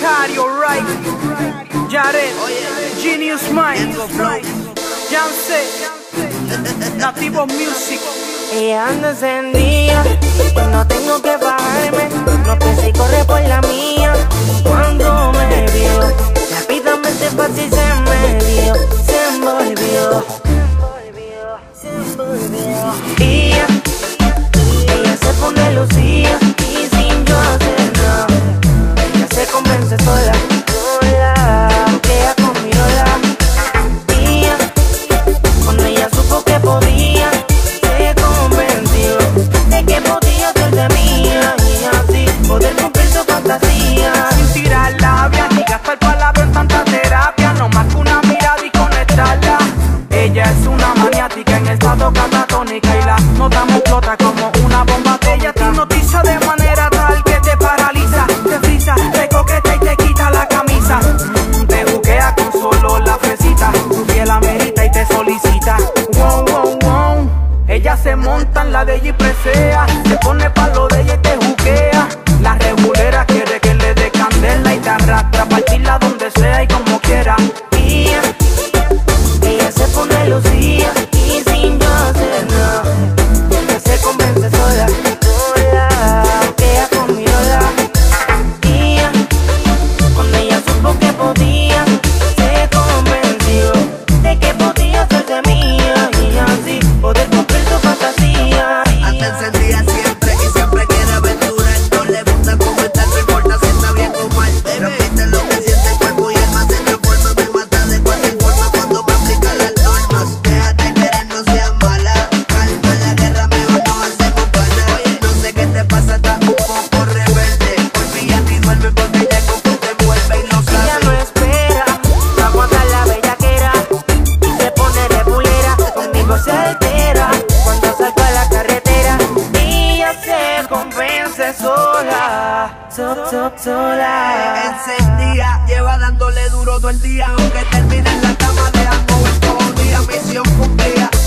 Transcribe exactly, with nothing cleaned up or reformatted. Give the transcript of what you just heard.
Macario, right? Jared, Genius Mind, Yance, Nativo Music. Ella anda encendida y no tengo que bajarme. No pensé y corre por la mía. Cuando me vio, rápidamente fácil se me dio. Se envolvió, se envolvió. Y ella, ella se pone lucía y sin yo hacer nada, ella se convence sola, sola, porque ella conmigo la. Y ella, cuando ella supo que podía, se convenció de que podía ser de mía y así poder cumplir su fantasía. Sin tirar labia ni gastar palabras en tanta terapia, no más que una mirada y conectarla. Ella es una maniática en estado catatónica y la nota me explota como una bomba atómica. Ella te hipnotiza de manera tal que te paraliza, te frisa, te coqueta y te quita la camisa. Mm, te juquea con solo la fresita, tu piel amerita y te solicita. Wow, wow, wow. Ella se monta en la de ella y presea, se pone pa' lo de ella y te juquea. La regulera quiere que le dé candela y te arrastra, partirla donde sea y como quiera. Y ella, ella se pone lucía y sin yo hacer nada, ella se convence sola, sola, porque ella conmigo la. Y ella, cuando ella supo que podía, se convenció de que podía ser de mía y así poder cumplir su fantasía. Anda encendida siempre y siempre quiere aventurar. No le gusta comentar, no importa si está bien o mal. Repite lo que siente el cuerpo y el más se transforma. Me mata de cualquier forma cuando me aplica las normas. Déjate querer, no seas mala. Calma, la guerra mejor no hacemos pana. Oye, no sé qué te pasa, estás un poco rebelde. Olvídate y duerme porque ya como te envuelve y lo Ella sabe. no espera, no aguanta la bellaquera y se pone regulera, conmigo se altera cuando salgo a la carretera. Y ella se convence sola, so, so, sola. Encendida, lleva dándole duro todo el día. Aunque termine en la cama, le amo el todo día. Misión cumplida.